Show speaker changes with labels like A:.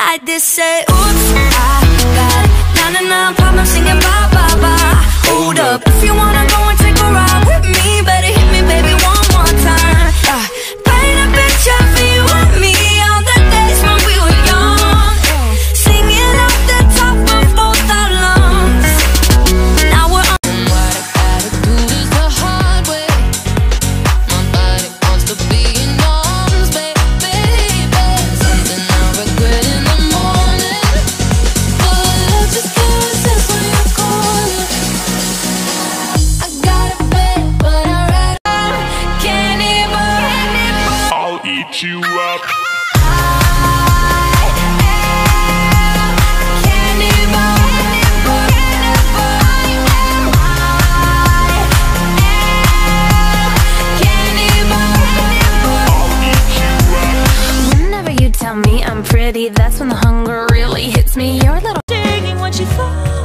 A: like this. Say, oops, I got 99 problems singing bye, bye, bye. Hold up, if you wanna go and take a ride with me, better hit me, baby, one more time. Paint a picture for you and me on the days when we were young, singing off the top of both our lungs. Now we're on.
B: What I gotta do is the hard way. My body wants to be in arms, baby. Something I regret in the morning, but love just kisses when you're calling. I got a bed, but I'd rather can't even.
C: I'll eat you up.
A: Whenever you tell me I'm pretty, that's when the hunger really hits me. You're a little digging when she falls.